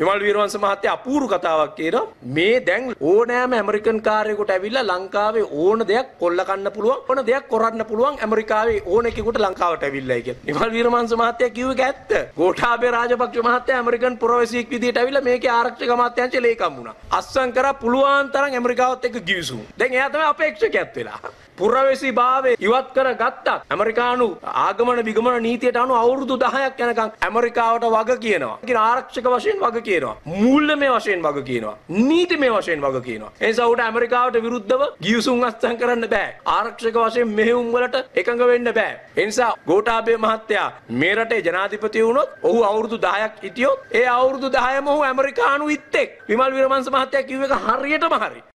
විමල් වීරවංශ මහත්තයා අපූර්ව කතාවක් කියනවා. මේ දැන් ඕනෑම ඇමරිකන් කාර්යයකට ඇවිල්ලා ලංකාවේ ඕන දෙයක් කොල්ල කන්න පුළුවන්, ඕන දෙයක් කරන්න පුළුවන් ඇමරිකාවේ ඕන එකෙකුට ලංකාවට ඇවිල්ලායි කියලා. විමල් වීරවංශ මහත්තයා කිව්වේ ඇත්ත. ගෝඨාභය රාජපක්ෂ මහත්තයා ඇමරිකන් පුරවැසියෙක් විදියට ඇවිල්ලා මේකේ ආරක්ෂක අමාත්‍යාංශ ලේකම් වුණා. අස්සම් කරා පුළුවන් තරම් ඇමරිකාවත් එක්ක ගිවිසුම්. දැන් එයා තමයි අපේක්ෂකයෙක් වෙලා. පුරවැසි භාවය ඉවත් කර ගත්තත් ඇමරිකානු ආගමන විගමන නීතියට අනුව අවුරුදු 10ක් යනකම් ඇමරිකාවට වග කියනවා. කියන ආරක්ෂක වශයෙන් වග කියනවා. මූල්‍යමය වශයෙන් වග කියනවා. නීතිමය වශයෙන් වග කියනවා. ඒ නිසා උට ඇමරිකාවට විරුද්ධව ගිවිසුම් අත්සන් කරන්න බෑ. ආරක්ෂක වශයෙන් මෙහෙයුම් වලට එකඟ වෙන්න බෑ. ඒ නිසා ගෝඨාභය මහත්තයා මේ රටේ ජනාධිපති වුණොත් ඔහු අවුරුදු 10ක් හිටියොත් ඒ අවුරුදු 10ම ඔහු ඇමරිකානු ඉත්තෙක්. විමල් වීරවංශ මහත්තයා කිව්ව එක හරියටම හරි.